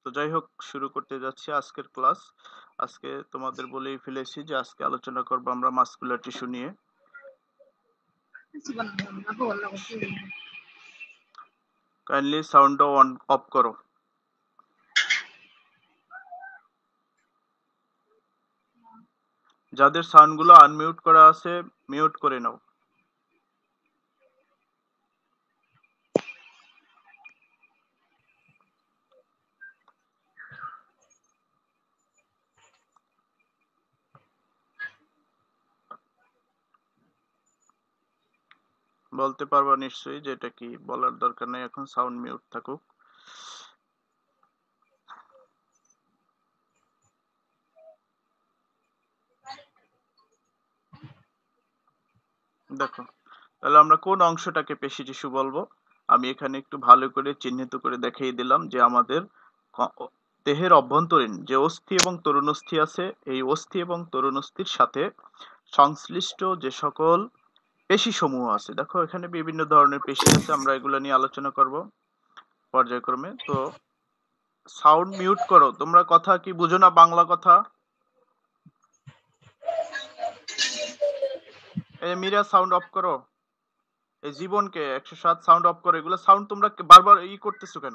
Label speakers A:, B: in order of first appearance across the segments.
A: যাই হোক, শুরু করতে যাচ্ছি আজকের ক্লাস। আজকে তোমাদের বলেই ফেলেছি যে আজকে আলোচনা করব আমরা মাসকুলার টিস্যু নিয়ে। কাইন্ডলি সাউন্ডটা অন অফ করো। যাদের সাউন্ডগুলো আনমিউট করা আছে মিউট করে নাও। বলতে পারবা নিশ্চয়ই যে এটা কি, বলার দরকার নেই এখন, সাউন্ড মিউট থাকুক। দেখো, তাহলে আমরা কোন অংশটাকে পেশি টিস্যু বলবো? আমি এখানে একটু ভালো করে চিহ্নিত করে দেখিয়ে দিলাম যে আমাদের দেহের অভ্যন্তরীণ যে অস্থি এবং তরুণস্থি আছে, এই অস্থি এবং তরুণস্থির সাথে সংশ্লিষ্ট যে সকল পেশি সমূহ আছে, দেখো এখানে বিভিন্ন ধরনের পেশি আছে, আমরা এগুলো নিয়ে আলোচনা করব পর্যায়ক্রমে। তো সাউন্ড মিউট করো, তোমরা কথা কি বুঝো না? বাংলা কথা। এই মীরা সাউন্ড অফ করো। এই জীবনকে 107 সাউন্ড অফ করো। এগুলো সাউন্ড তোমরা বারবার করতেছো কেন?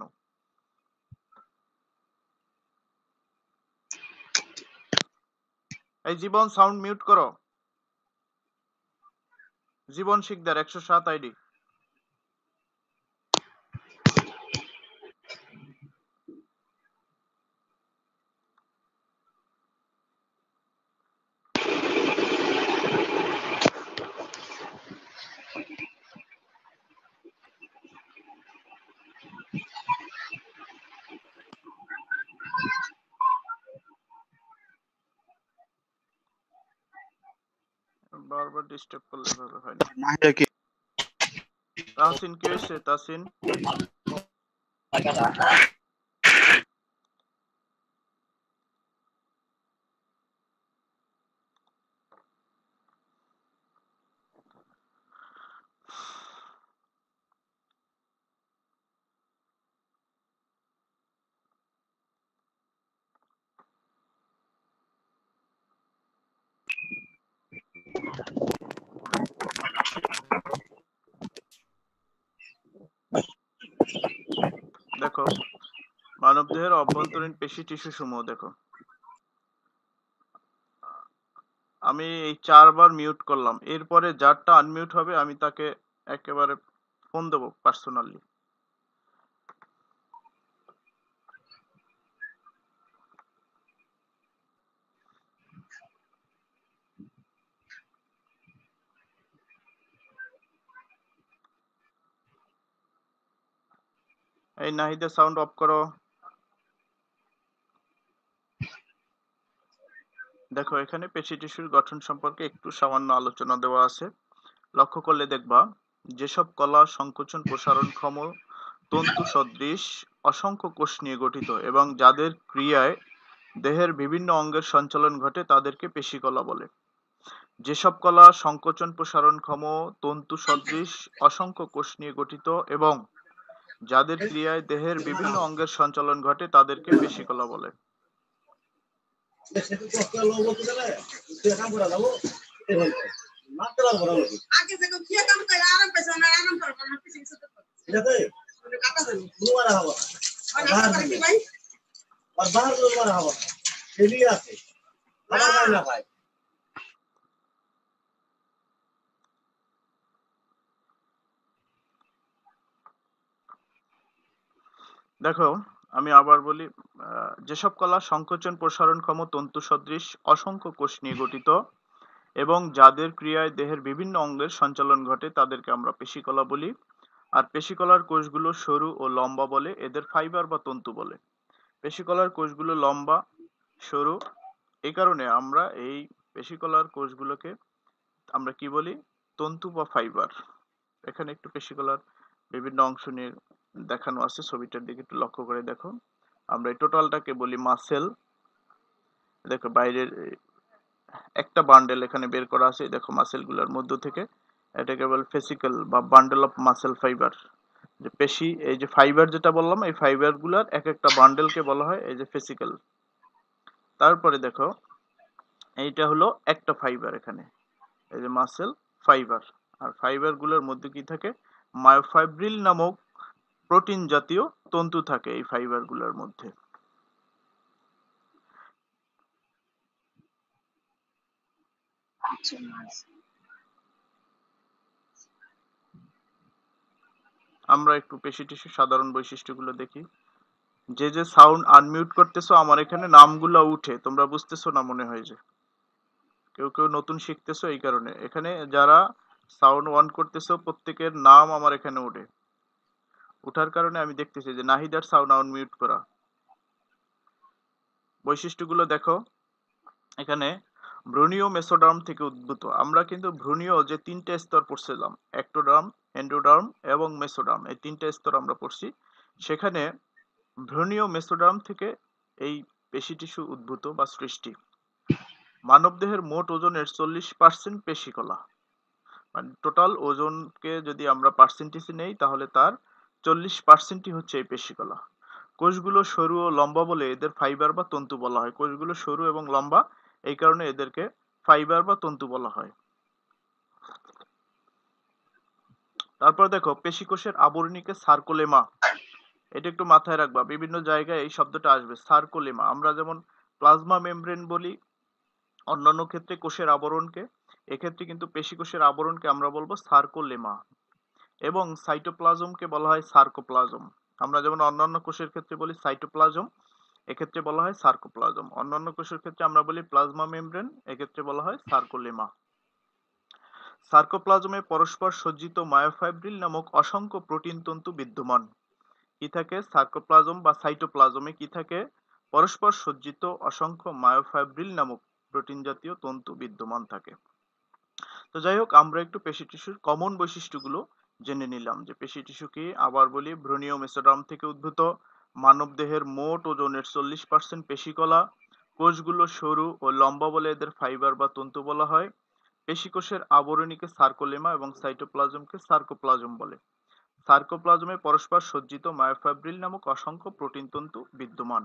A: এই জীবন সাউন্ড মিউট করো। জীবন শিকদার 107 আইডি। বারবার ডিস্টার্ব করলে ভাবে হয় না। তাহসিন কি হয়েছে? তাহসিন দেখো, মানবদেহের অভ্যন্তরীণ পেশি টিস্যু সমূহ দেখো। আমি এই 4 বার মিউট করলাম, এরপরে যারটা আনমিউট হবে আমি তাকে একেবারে ফোন দেবো পার্সোনালি। এই নাহিদা সাউন্ড অফ করো। দেখো, এখানে পেশি টিস্যুর গঠন সম্পর্কে একটু সামান্য আলোচনা দেওয়া আছে। লক্ষ্য করলে দেখবা যেসব কলা সংকোচন প্রসারণক্ষম তন্তু সদৃশ অসংখ্য কোষ নিয়ে গঠিত এবং যাদের ক্রিয়ায় দেহের বিভিন্ন অঙ্গের সঞ্চালন ঘটে তাদেরকে পেশিকলা বলে। যেসব কলা সংকোচন প্রসারণক্ষম তন্তু সদৃশ অসংখ্য কোষ নিয়ে গঠিত এবং যাদের ক্রিয়ায় দেহের বিভিন্ন অঙ্গের সঞ্চালন ঘটে তাদেরকে পেশিকলা বলে। দেখো, আমি আবার বলি, যেসব কলা সংকোচন প্রসারণক্ষম তন্তু সদৃশ অসংখ্য কোষ নিয়ে গঠিত এবং যাদের ক্রিয়ায় দেহের বিভিন্ন অঙ্গের সঞ্চালন ঘটে তাদেরকে আমরা পেশিকলা বলি। আর পেশিকলার কোষগুলো সরু ও লম্বা বলে এদের ফাইবার বা তন্তু বলে। পেশিকলার কোষগুলো লম্বা, সরু, এই কারণে আমরা এই পেশিকলার কোষগুলোকে আমরা কি বলি? তন্তু বা ফাইবার। এখানে একটু পেশিকলার বিভিন্ন অংশ নিয়ে দেখানো আছে, ছবিটার দিকে একটু লক্ষ্য করে দেখো। আমরা এই টোটালটাকে বলি মাসেল। দেখো বাইরের একটা বান্ডেল এখানে বের করা আছে, দেখো মাসেলগুলোর মধ্য থেকে। এটা কেবল ফেসিকল বা বান্ডেল অফ মাসেল ফাইবার। যে পেশি, এই যে ফাইবার যেটা বললাম, এই ফাইবার গুলার এক একটা বান্ডেলকে বলা হয় এই যে ফেসিকল। তারপরে দেখো এইটা হলো একটা ফাইবার, এখানে এই যে মাসেল ফাইবার। আর ফাইবার গুলোর মধ্যে কি থাকে, মায়োফাইব্রিল নামক প্রোটিন জাতীয় তন্তু থাকে এই ফাইবার গুলোর মধ্যে। আমরা একটু পেশি টিস্যুর সাধারণ বৈশিষ্ট্যগুলো দেখি। যে যে সাউন্ড আনমিউট করতেছো আমার এখানে নামগুলো উঠে, তোমরা বুঝতেছো না মনে হয়, যে কেউ কেউ নতুন শিখতেছো এই কারণে। এখানে যারা সাউন্ড অন করতেছো প্রত্যেকের নাম আমার এখানে ওঠে, ওঠার কারণে আমি দেখতেছি যে নাহিদার সাউন্ড আনমিউট করা। বৈশিষ্ট্যগুলো দেখো, এখানে ভ্রূণীয় মেসোডার্ম থেকে উদ্ভূত। আমরা কিন্তু ভ্রূণীয় যে তিনটে স্তর পড়ছিলাম, একটোডার্ম, এন্ডোডার্ম এবং মেসোডার্ম, এই তিনটে স্তর আমরা পড়ছি। সেখানে ভ্রূণীয় মেসোডার্ম থেকে এই পেশি টিস্যু উদ্ভূত বা সৃষ্টি। মানবদেহের মোট ওজনের 40% পেশিকলা, মানে টোটাল ওজনকে যদি আমরা পার্সেন্টেজে নেই তাহলে তার 40%ই হচ্ছে এই পেশিকলা। কোষগুলো সরু ও লম্বা বলে এদের ফাইবার বা তন্তু বলা হয়। কোষগুলো সরু এবং লম্বা, এই কারণে এদেরকে ফাইবার বা তন্তু বলা হয়। তারপর দেখো পেশিকোষের আবরণীকে সার্কোলেমা, এটা একটু মাথায় রাখবা, বিভিন্ন জায়গায় এই শব্দটা আসবে সার্কোলেমা। আমরা যেমন প্লাজমা মেমব্রেন বলি অন্যান্য ক্ষেত্রে কোষের আবরণকে, এক্ষেত্রে কিন্তু পেশিকোষের আবরণকে আমরা বলবো সার্কোলেমা। এবং সাইটোপ্লাজমকে বলা হয় সার্কোপ্লাজম। আমরা যেমন অন্যান্য কোষের ক্ষেত্রে বলি সাইটোপ্লাজম, এক্ষেত্রে বলা হয় সার্কোপ্লাজম। অন্যান্য কোষের ক্ষেত্রে আমরা বলি প্লাজমা মেমব্রেন, এক্ষেত্রে বলা হয় সার্কোলেমা। সার্কোপ্লাজমে পরস্পর সজ্জিত মায়োফাইব্রিল নামক অসংখ্য প্রোটিন তন্তু বিদ্যমান। কি থাকে সার্কোপ্লাজম বা সাইটোপ্লাজমে, কি থাকে, পরস্পর সজ্জিত অসংখ্য মায়োফাইব্রিল নামক প্রোটিন জাতীয় তন্তু বিদ্যমান থাকে। তো যাই হোক, আমরা একটু পেশি টিস্যুর কমন বৈশিষ্ট্যগুলো জেনে নিলাম। যে পেশি টিস্যু কি, আবার বলি, ভ্রূণীয় মেসোডার্ম থেকে উদ্ভূত, মানব দেহের মোট ওজনের 40% পেশিকলা, কোষগুলো সরু ও লম্বা বলে এদের ফাইবার বা তন্তু বলা হয়। পেশিকোষের আবরণীকে সার্কোলেমা এবং সাইটোপ্লাজমকে সার্কোপ্লাজম বলে। সার্কোপ্লাজমে পরস্পর সজ্জিত মায়োফাইব্রিল নামক অসংখ্য প্রোটিন তন্তু বিদ্যমান।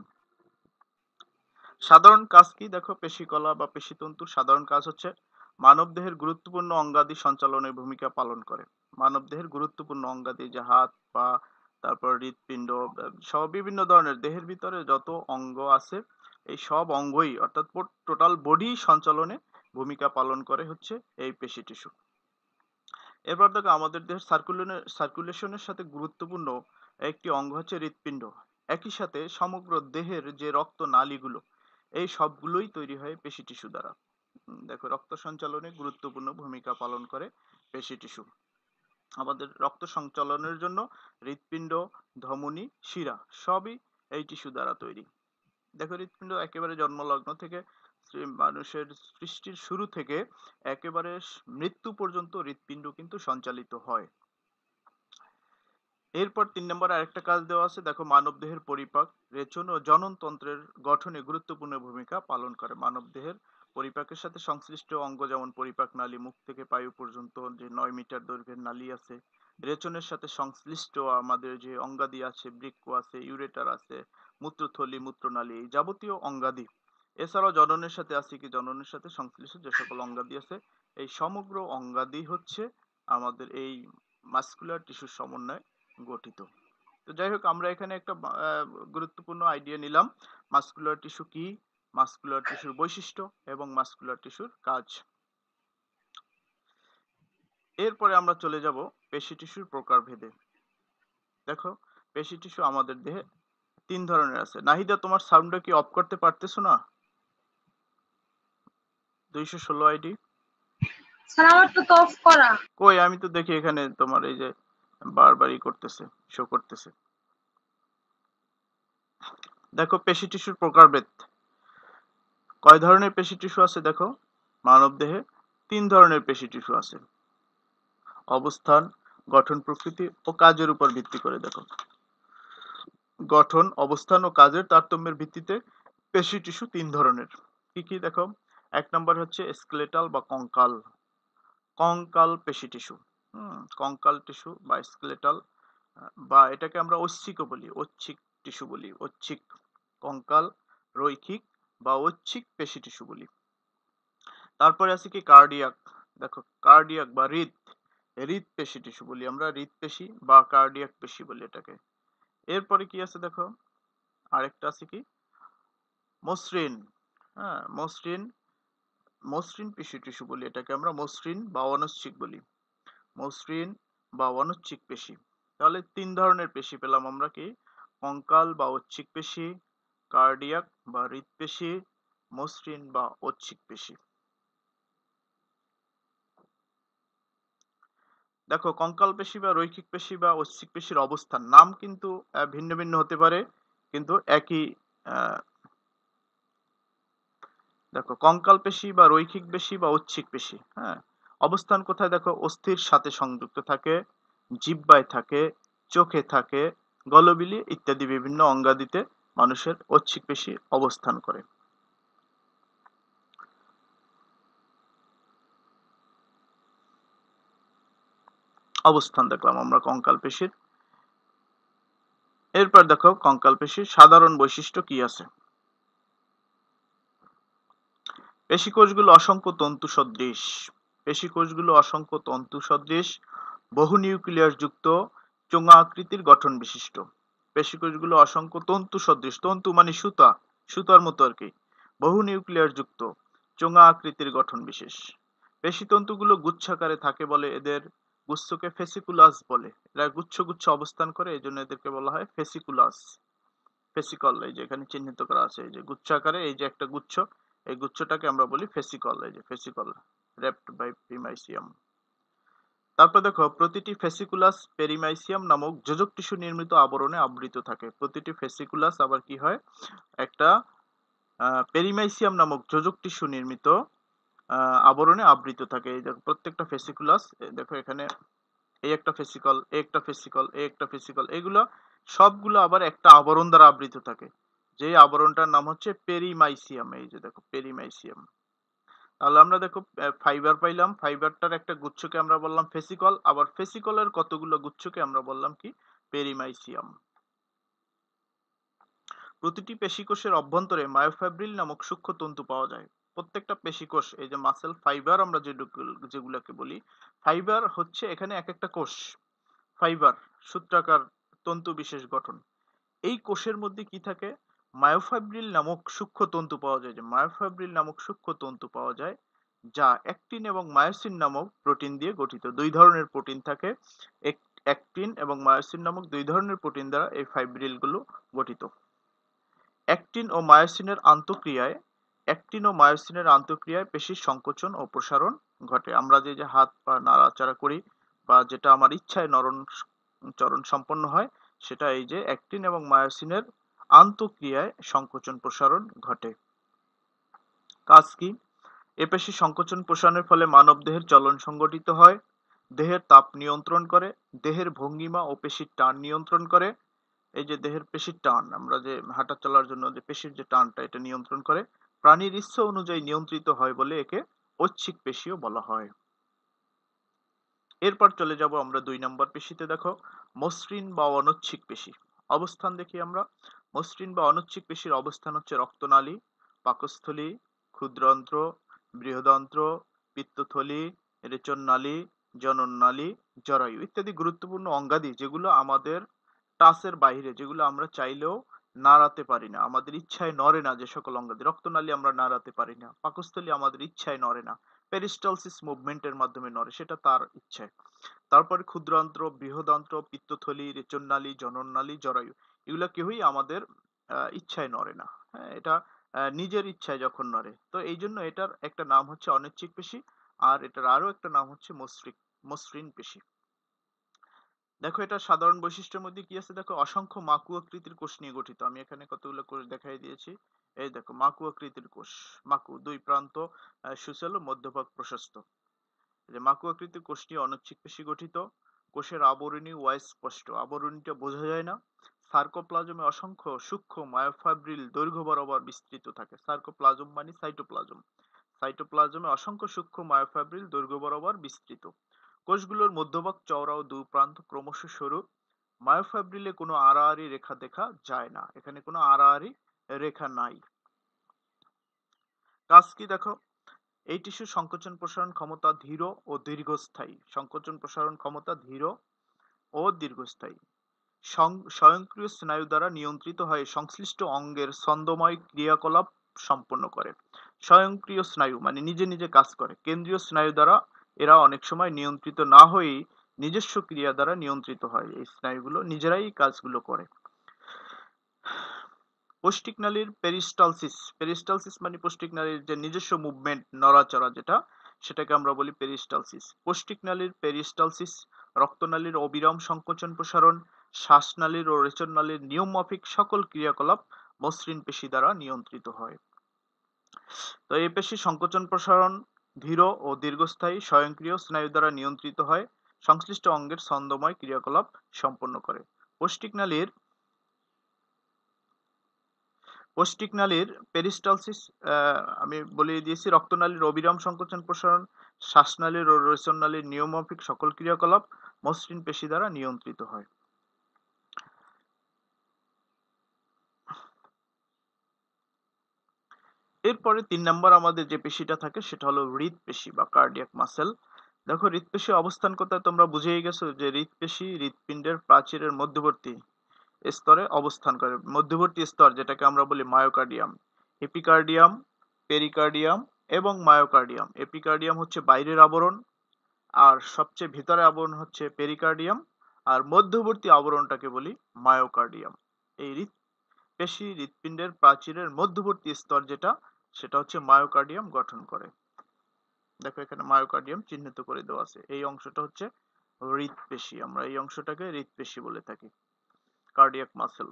A: সাধারণ কাজ কি দেখো, পেশিকলা বা পেশিতন্তুর সাধারণ কাজ হচ্ছে মানবদেহের গুরুত্বপূর্ণ অঙ্গাদি সঞ্চালনের ভূমিকা পালন করে। মানবদেহের গুরুত্বপূর্ণ অঙ্গাদি, যে হাত, পা, তারপর হৃৎপিণ্ড সহ বিভিন্ন ধরনের দেহের ভিতরে যত অঙ্গ আছে, এই সব অঙ্গই অর্থাৎ টোটাল বডি সঞ্চালনে ভূমিকা পালন করে হচ্ছে এই পেশি টিস্যু। এরপর দেখো আমাদের দেহের সার্কুলেশনের সাথে গুরুত্বপূর্ণ একটি অঙ্গ হচ্ছে হৃৎপিণ্ড। একই সাথে সমগ্র দেহের যে রক্ত নালীগুলো, এই সবগুলোই তৈরি হয় পেশি টিস্যু দ্বারা। দেখো রক্ত সঞ্চালনে গুরুত্বপূর্ণ ভূমিকা পালন করে পেশি টিস্যু। আমাদের রক্ত সঞ্চালনের জন্য হৃৎপিণ্ড, ধমনী, শিরা সবই এই টিস্যু দ্বারা তৈরি। দেখো হৃৎপিণ্ড একেবারে জন্মলগ্ন থেকে মানুষের সৃষ্টির শুরু থেকে একেবারে মৃত্যু পর্যন্ত হৃৎপিণ্ড কিন্তু সঞ্চালিত হয়। এরপর 3 নম্বরে আরেকটা কাজ দেওয়া আছে, দেখো মানব দেহের পরিপাক, রেচন ও জনন তন্ত্রের গঠনে গুরুত্বপূর্ণ ভূমিকা পালন করে। মানব দেহের পরিপাকের সাথে সংশ্লিষ্ট অঙ্গ যেমন পরিপাক নালী, মুখ থেকে পায়ু পর্যন্ত যে 9 মিটার দৈর্ঘ্যের নালী আছে। রেচনের সাথে সংশ্লিষ্ট আমাদের যে অঙ্গাদি আছে, বৃক্ক আছে, ইউরেটার আছে, মূত্রথলি, মূত্রনালী, এই যাবতীয় অঙ্গাদি। এছাড়াও জননের সাথে আছে কি, জননের সাথে সংশ্লিষ্ট যে সকল অঙ্গাদি আছে, এই সমগ্র অঙ্গাদি হচ্ছে আমাদের এই মাসকুলার টিস্যুর সমন্বয়ে গঠিত। তো যাই হোক, আমরা এখানে একটা গুরুত্বপূর্ণ আইডিয়া নিলাম, মাসকুলার টিস্যু কি, মাসকুলার টিস্যুর বৈশিষ্ট্য এবং মাসকুলার টিস্যুর কাজ। এরপরে আমরা চলে যাব পেশি টিস্যুর প্রকারভেদে। দেখো পেশি টিস্যু আমাদের দেহে 3 ধরনের আছে। নাহিদা, তোমার সাউন্ডটা কি অফ করতে পারতেছো না? 216 আইডি
B: স্যার আমার তো অফ করা।
A: কই, আমি তো দেখি এখানে তোমার এই যে বারবারই করতেছে, শো করতেছে। দেখো পেশি টিস্যুর প্রকারভেদ। কয় ধরনের পেশি টিস্যু আছে দেখো, মানব দেহে 3 ধরনের পেশি টিস্যু আছে। অবস্থান, গঠন প্রকৃতি ও কাজের উপর ভিত্তি করে। দেখো গঠন, অবস্থান ও কাজের তারতম্যের ভিত্তিতে পেশি টিস্যু 3 ধরনের। কি কি দেখো, 1 নম্বর হচ্ছে স্কেলেটাল বা কঙ্কাল পেশি টিস্যু। কঙ্কাল টিস্যু বা স্কেলেটাল বা এটাকে আমরা ঐচ্ছিকও বলি, ঐচ্ছিক টিস্যু বলি, ঐচ্ছিক কঙ্কাল, রৈখিক বা ঐচ্ছিক পেশি টিস্যু বলি। তারপরে আছে কি কার্ডিয়াক, দেখো কার্ডিয়াক বা হৃদ পেশি টিস্যু বলি আমরা, হৃদ পেশি বা কার্ডিয়াক পেশি বলি এটাকে। এরপরে কি আছে দেখো, আরেকটা আছে কি মসৃণ, হ্যাঁ মসৃণ, মসৃণ পেশি টিস্যু বলি এটাকে আমরা, মসৃণ বা অনৈচ্ছিক বলি, মসৃণ বা অনৈচ্ছিক পেশি। তাহলে তিন ধরনের পেশি পেলাম আমরা, কি কঙ্কাল বা ঐচ্ছিক পেশি, কার্ডিয়াক বা হৃদপেশি, মসৃণ বা ঐচ্ছিক পেশি। দেখো কঙ্কাল পেশি বা রৈখিক পেশি বা ঐচ্ছিক পেশির অবস্থান নাম কিন্তু ভিন্ন ভিন্ন হতে পারে, কিন্তু একই আহ, দেখো কঙ্কাল পেশি বা রৈখিক পেশি বা ঐচ্ছিক পেশি, হ্যাঁ অবস্থান কোথায়, দেখো অস্থির সাথে সংযুক্ত থাকে, জিহ্বায় থাকে, চোখে থাকে, গলবিলি ইত্যাদি বিভিন্ন অঙ্গাদিতে মানুষের ঐচ্ছিক পেশি অবস্থান করে। অবস্থান দেখলাম আমরা কঙ্কাল পেশির। এরপর দেখো কঙ্কাল পেশির সাধারণ বৈশিষ্ট্য কি আছে। পেশিকোষগুলো অসংখ্য তন্তু সদৃশ, পেশিকোষগুলো অসংখ্য তন্তু সদৃশ, বহু নিউক্লিয়াস যুক্ত, চোঙা আকৃতির গঠন বিশিষ্ট। পেশিকোষগুলো অসংখ্য তন্তু সদৃশ, তন্তু মানে সুতা, সুতার মতো আর কি, বহু নিউক্লিয়াস যুক্ত, চোঙা আকৃতির গঠন বিশেষ। পেশিতন্তুগুলো গুচ্ছাকারে থাকে বলে এদের গুচ্ছকে ফেসিকুলাস বলে, এরা গুচ্ছ গুচ্ছ অবস্থান করে, এই জন্য এদেরকে বলা হয় ফেসিকুলাস। ফেসিকল, এই যে এখানে চিহ্নিত করা আছে, এই যে গুচ্ছাকারে এই যে একটা গুচ্ছ, এই গুচ্ছটাকে আমরা বলি ফেসিকল, এই যে ফেসিকল রেপ্ট বাই প্রিমাইসিয়াম। তারপর দেখো প্রতিটি ফেসিকুলাস পেরিমাইসিয়াম নামক যোজক টিস্যু নির্মিত আবরণে আবৃত থাকে। প্রতিটি ফেসিকুলাস আবার কি হয়, একটা পেরিমাইসিয়াম নামক যোজক টিস্যু নির্মিত আবরণে আবৃত থাকে। এই দেখো প্রত্যেকটা ফেসিকুলাস, দেখো এখানে এই একটা ফেসিকল, এই একটা ফেসিকল, এই একটা ফেসিকল, এগুলো সবগুলো আবার একটা আবরণ দ্বারা আবৃত থাকে, যে আবরণটার নাম হচ্ছে পেরিমাইসিয়াম। এই যে দেখো পেরিমাইসিয়াম। তাহলে আমরা দেখো ফাইবার পাইলাম, ফাইবারটার একটা গুচ্ছকে আমরা বললাম ফেসিকল, আবার ফেসিকলের কতগুলো গুচ্ছকে আমরা বললাম কি পেরিমাইসিয়াম। প্রতিটি পেশিকোষের অভ্যন্তরে মায়োফাইব্রিল নামক সূক্ষ্ম তন্তু পাওয়া যায়। প্রত্যেকটা পেশিকোষ, এই যে মাসেল ফাইবার আমরা যেগুলোকে বলি, ফাইবার হচ্ছে এখানে এক একটা কোষ, ফাইবার সূত্রাকার তন্তু বিশেষ গঠন। এই কোষের মধ্যে কি থাকে, মায়োফাইব্রিল নামক সূক্ষ্ম তন্তু পাওয়া যায়, যে মায়োফাইব্রিল নামক সূক্ষ্ম তন্তু পাওয়া যায়, যা অ্যাক্টিন এবং মায়োসিন নামক প্রোটিন দিয়ে গঠিত। দুই ধরনের প্রোটিন থাকে, অ্যাক্টিন এবং মায়োসিন নামক দুই ধরনের প্রোটিন দ্বারা এই ফাইব্রিল গুলো গঠিত। অ্যাক্টিন ও মায়োসিনের আন্তঃক্রিয়ায়, অ্যাক্টিন ও মায়োসিনের আন্তঃক্রিয়ায় পেশির সংকোচন ও প্রসারণ ঘটে। আমরা যে হাত পা নাড়াচাড়া করি বা যেটা আমার ইচ্ছায় নরণ চরণ সম্পন্ন হয়, সেটা এই যে অ্যাক্টিন এবং মায়োসিনের আন্তঃক্রিয়ায় সংকোচন প্রসারণ ঘটে। কাজ কি, এ পেশি সংকোচন প্রসারণের ফলে মানবদেহের চলন সংগঠিত হয়, দেহের তাপ নিয়ন্ত্রণ করে, দেহের ভঙ্গিমা ও পেশির টান নিয়ন্ত্রণ করে। এই যে দেহের পেশির টান, আমরা যে হাঁটা চলার জন্য যে পেশির যে টানটা, এটা নিয়ন্ত্রণ করে। প্রাণীর ইচ্ছা অনুযায়ী নিয়ন্ত্রিত হয় বলে একে ঐচ্ছিক পেশিও বলা হয়। এরপর চলে যাব আমরা 2 নম্বর পেশিতে। দেখো মসৃণ বা অনৈচ্ছিক পেশি। অবস্থান দেখি আমরা, মসৃণ বা অনৈচ্ছিক পেশির অবস্থান হচ্ছে রক্তনালী, পাকস্থলী, ক্ষুদ্রান্ত্র, বৃহদান্ত্র, পিত্তথলি, রেচননালী, জনননালী, জরায়ু ইত্যাদি গুরুত্বপূর্ণ অঙ্গাদি, যেগুলো আমাদের টাচের বাইরে, যেগুলো আমরা চাইলেও নাড়াতে পারি না, আমাদের ইচ্ছায় নড়ে না, যে সকল অঙ্গাদি, রক্তনালী আমরা নাড়াতে পারি না, পাকস্থলী আমাদের ইচ্ছায় নড়ে না, পেরিস্টালসিস মুভমেন্টের মাধ্যমে নড়ে, সেটা তার ইচ্ছায়। তারপরে ক্ষুদ্রান্ত্র, বৃহদান্ত্র, পিত্তথলি, রেচননালী, জনননালী, জরায়ু, এগুলা কেউই আমাদের ইচ্ছায় নড়ে না, হ্যাঁ এটা নিজের ইচ্ছায় যখন নড়ে। তো এই জন্য এটার একটা নাম হচ্ছে অনৈচ্ছিক পেশি, আর এটার আরো একটা নাম হচ্ছে মসৃণ পেশি। দেখো এটা সাধারণ বৈশিষ্ট্যের মধ্যে কি আছে, দেখো অসংখ্য মাকু আকৃতির কোষ নিয়ে গঠিত। আমি এখানে কতগুলো কোষ দেখাই দিয়েছি। এই দেখো মাকু আকৃতির কোষ, মাকু দুই প্রান্ত সুচালো, মধ্যভাগ প্রশস্ত। এই যে মাকু আকৃতির কোষ নিয়ে অনৈচ্ছিক পেশি গঠিত। কোষের আবরণী স্পষ্ট, আবরণীটা বোঝা যায় না। সার্কোপ্লাজমে অসংখ্য সূক্ষ্ম মায়োফাইব্রিল দৈর্ঘ্য বরাবর বিস্তৃত থাকে। সার্কোপ্লাজম মানে সাইটোপ্লাজম, সাইটোপ্লাজমে অসংখ্য সূক্ষ্ম মায়োফাইব্রিল দৈর্ঘ্য বরাবর বিস্তৃত। কোষগুলোর মধ্যভাগ চওড়া ও দুই প্রান্ত ক্রমশ সরু। মায়োফাইব্রিলে কোনো আড়াআড়ি রেখা দেখা যায় না, এখানে কোনো আড়াআড়ি রেখা নাই। কাজ কি দেখো, এই টিস্যুর সংকোচন প্রসারণ ক্ষমতা ধীর ও দীর্ঘস্থায়ী। সংকোচন প্রসারণ ক্ষমতা ধীর ও দীর্ঘস্থায়ী। স্বয়ংক্রিয় স্নায়ু দ্বারা নিয়ন্ত্রিত হয়ে সংশ্লিষ্ট অঙ্গের ছন্দময় ক্রিয়াকলাপ সম্পন্ন করে। স্বয়ংক্রিয় স্নায়ু মানে নিজে নিজে কাজ করে। কেন্দ্রীয় স্নায়ু দ্বারা এরা অনেক সময় নিয়ন্ত্রিত না হয়েই নিজস্ব ক্রিয়া দ্বারা নিয়ন্ত্রিত হয়। এই স্নায়ুগুলো নিজেরাই কাজগুলো করে। পৌষ্টিক নালীর পেরিস্টালসিস। পেরিস্টালসিস মানে পৌষ্টিক নালীর যে নিজস্ব মুভমেন্ট, নড়াচড়া, সেটাকে আমরা বলি পেরিস্টালসিস। পৌষ্টিক নালীর পেরিস্টালসিস রক্তনালীর অবিরাম সংকোচন প্রসারণ, শ্বাসনালীর ও রেচন নালীর নিয়মমাফিক সকল ক্রিয়াকলাপ মসৃণ পেশি দ্বারা নিয়ন্ত্রিত হয়। তো এই পেশি সংকোচন প্রসারণ ধীর ও দীর্ঘস্থায়ী, স্বয়ংক্রিয় স্নায়ু দ্বারা নিয়ন্ত্রিত হয়, সংশ্লিষ্ট অঙ্গের ছন্দময় ক্রিয়াকলাপ সম্পন্ন করে। পৌষ্টিক নালীর পেরিস্টালসিস আমি বলে দিয়েছি, রক্তনালীর অবিরাম সংকোচন প্রসারণ, শ্বাসনালীর ও রেচন নালীর নিয়মমাফিক সকল ক্রিয়াকলাপ মসৃণ পেশি দ্বারা নিয়ন্ত্রিত হয়। এরপরে 3 নম্বর আমাদের যে পেশিটা থাকে সেটা হলো হৃৎপেশি বা কার্ডিয়াক মাসেল। দেখো, হৃৎপেশি অবস্থান কোথায় তোমরা বুঝেই গেছো যে হৃৎপেশি হৃৎপিণ্ডের প্রাচীরের মধ্যবর্তী স্তরে অবস্থান করে। মধ্যবর্তী স্তর যেটাকে আমরা বলি মায়োকার্ডিয়াম। এপিকার্ডিয়াম, পেরিকার্ডিয়াম এবং মায়োকার্ডিয়াম। এপিকার্ডিয়াম হচ্ছে বাইরের আবরণ, আর সবচেয়ে ভিতরে আবরণ হচ্ছে পেরিকার্ডিয়াম, আর মধ্যবর্তী আবরণটাকে বলি মায়োকার্ডিয়াম। এই হৃৎপেশি হৃৎপিণ্ডের প্রাচীরের মধ্যবর্তী স্তর সেটা হচ্ছে মায়োকার্ডিয়াম গঠন করে। দেখো এখানে মায়োকার্ডিয়াম চিহ্নিত করে দেওয়া আছে। এই অংশটা হচ্ছে হৃৎপেশি, আমরা এই অংশটাকে হৃৎপেশি বলে থাকি, কার্ডিয়াক মাসেল।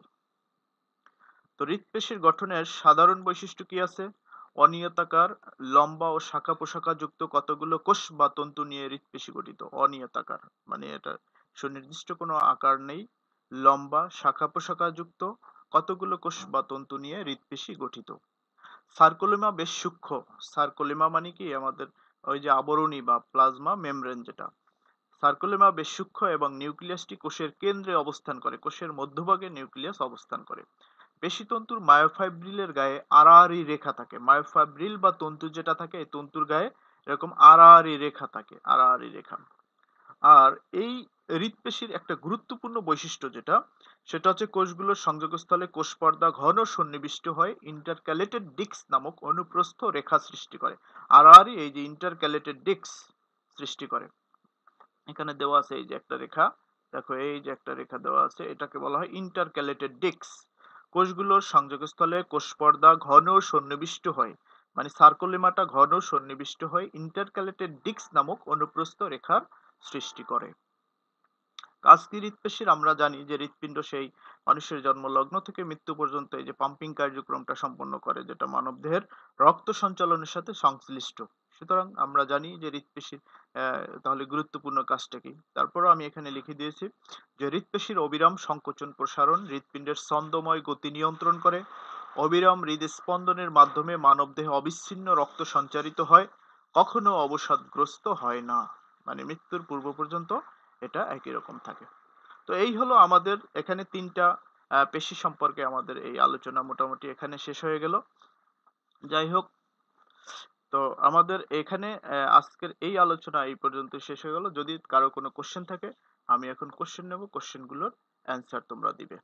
A: তো হৃৎপেশির গঠনের সাধারণ বৈশিষ্ট্য কি আছে? অনিয়তাকার, লম্বা ও শাখা প্রশাখা যুক্ত কতগুলো কোষ বা তন্তু নিয়ে হৃৎপেশি গঠিত। অনিয়তাকার মানে এটা সুনির্দিষ্ট কোনো আকার নেই, লম্বা শাখা প্রশাখা যুক্ত কতগুলো কোষ বা তন্তু নিয়ে হৃৎপেশি গঠিত। সার্কোলেমা বেশ সূক্ষ্ম। সার্কোলেমা মানে কি আমাদের ওই যে আবরণী বা প্লাজমা মেমব্রেন যেটা। সার্কোলেমা বেশ সূক্ষ্ম এবং নিউক্লিয়াসটি কোষের কেন্দ্রে অবস্থান করে, কোষের মধ্যভাগে নিউক্লিয়াস অবস্থান করে। পেশিতন্তুর মায়োফাইব্রিলের গায়ে আড়াআড়ি রেখা থাকে। মায়োফাইব্রিল বা তন্তু যেটা থাকে, এই তন্তুর গায়ে এরকম আড়াআড়ি রেখা থাকে, আড়াআড়ি রেখা। আর এই হৃৎপেশির একটা গুরুত্বপূর্ণ বৈশিষ্ট্য সেটা হচ্ছে কোষগুলোর সংযোগস্থলে কোষ পর্দা ঘন সন্নিবিষ্ট হয় ইন্টারক্যালেটেড ডিস্ক নামক অনুপ্রস্থ রেখা সৃষ্টি করে। আড়াআড়ি এই যে ইন্টারক্যালেটেড ডিস্ক সৃষ্টি করে। এখানে দেওয়া আছে এই যে একটা রেখা, দেখো এই যে একটা রেখা দেওয়া আছে, এটাকে বলা হয় ইন্টারক্যালেটেড ডিস্ক। কোষগুলোর সংযোগস্থলে কোষ পর্দা ঘন সন্নিবিষ্ট হয়, মানে সার্কোলেমাটা ঘন সন্নিবিষ্ট হয় ইন্টারক্যালেটেড ডিস্ক নামক অনুপ্রস্থ রেখার সৃষ্টি করে। কাজ কি হৃৎপেশির? আমরা জানি যে হৃৎপিণ্ড সেই মানুষের জন্মলগ্ন থেকে মৃত্যু পর্যন্ত এই যে পাম্পিং কার্যক্রমটা সম্পন্ন করে, যেটা মানবদেহের রক্ত সঞ্চালনের সাথে সংশ্লিষ্ট। সুতরাং আমরা জানি যে হৃৎপেশির তাহলে গুরুত্বপূর্ণ কাজটা কি। তারপরও আমি এখানে লিখে দিয়েছি যে হৃৎপেশির অবিরাম সংকোচন প্রসারণ হৃৎপিণ্ডের ছন্দময় গতি নিয়ন্ত্রণ করে। অবিরাম হৃদস্পন্দনের মাধ্যমে মানবদেহে অবিচ্ছিন্ন রক্ত সঞ্চারিত হয়, কখনো অবসাদগ্রস্ত হয় না, মানে মৃত্যুর পূর্ব পর্যন্ত এটা একই রকম থাকে। তো এই হলো আমাদের এখানে 3টা পেশি সম্পর্কে আমাদের এই আলোচনা মোটামুটি এখানে শেষ হয়ে গেল। যাই হোক, তো আমাদের এখানে আজকের এই আলোচনা এই পর্যন্ত শেষ হয়ে গেল। যদি কারো কোনো কোশ্চেন থাকে, আমি এখন কোশ্চেন নেব, কোশ্চেনগুলোর অ্যান্সার তোমরা দিবে।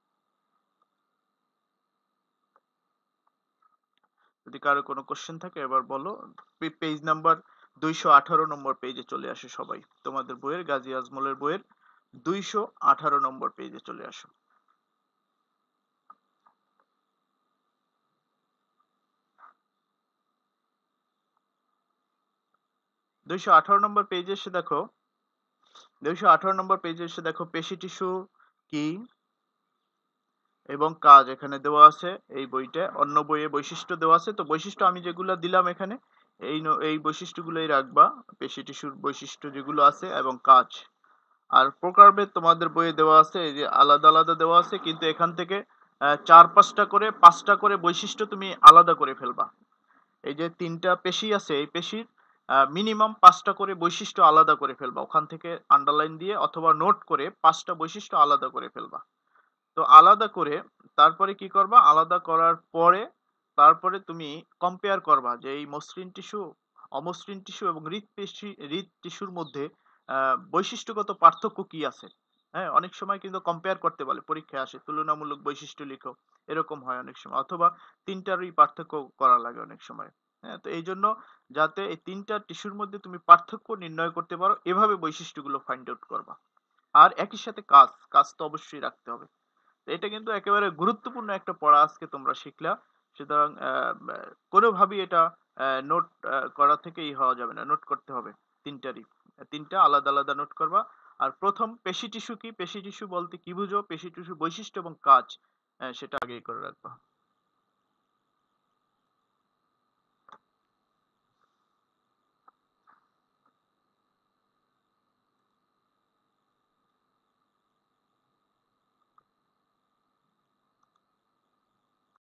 A: যদি কারো কোনো কোশ্চেন থাকে এবার বলো। পেজ নাম্বার 218 নম্বর পেজে চলে আসো সবাই, তোমাদের বইয়ের গাজী আজমলের বইয়ের 218 নম্বর পেজে চলে আসো। দুইশো আঠারো নম্বর পেজে এসে দেখো, 218 নম্বর পেজে এসে দেখো পেশি টিস্যু কি এবং কাজ এখানে দেওয়া আছে। এই বইটা অন্য বইয়ে বৈশিষ্ট্য দেওয়া আছে, তো বৈশিষ্ট্য আমি যেগুলো দিলাম এখানে এই বৈশিষ্ট্যগুলোই রাখবা, পেশি টিস্যুর বৈশিষ্ট্য যেগুলো আছে এবং কাজ। আর প্রকারভেদ তোমাদের বইয়ে দেওয়া আছে, এই যে আলাদা আলাদা দেওয়া আছে, কিন্তু এখান থেকে 4-5টা করে 5টা করে বৈশিষ্ট্য তুমি আলাদা করে ফেলবা। এই যে 3টা পেশি আছে, এই পেশির মিনিমাম 5টা করে বৈশিষ্ট্য আলাদা করে ফেলবা। ওখান থেকে আন্ডারলাইন দিয়ে অথবা নোট করে 5টা বৈশিষ্ট্য আলাদা করে ফেলবা। তো আলাদা করে তারপরে কি করবা? আলাদা করার পরে তারপরে তুমি কম্পেয়ার করবা যে এই মসৃণ টিস্যু, অমসৃণ টিস্যু এবং হৃদ টিস্যুর মধ্যে বৈশিষ্ট্যগত পার্থক্য কি আছে। হ্যাঁ? অনেক সময় কিন্তু কম্পেয়ার করতে বলে, পরীক্ষায় আসে। তুলনামূলক বৈশিষ্ট্য লিখো। এরকম হয় অনেক সময়। অথবা ৩ টারই পার্থক্য করা লাগে অনেক সময়। হ্যাঁ? তো এইজন্য যাতে এই ৩ টা টিস্যুর মধ্যে তুমি পার্থক্য নির্ণয় করতে পারো, এভাবে বৈশিষ্ট্যগুলো ফাইন্ড আউট করবা। আর একই সাথে কাজ তো অবশ্যই রাখতে হবে। এটা কিন্তু একেবারে গুরুত্বপূর্ণ একটা পড়া আজকে তোমরা শিখলা। সুতরাং কোনোভাবেই এটা নোট করা থেকে হওয়া যাবে না। নোট করতে হবে ৩ টারই। ৩ টা আলাদা, আলাদা নোট করবা। আর ১ম পেশি টিস্যু কি? পেশি টিস্যু বলতে কি বুঝো? পেশি টিস্যুর বৈশিষ্ট্য এবং কাজ সেটা আগেই করে রাখবা।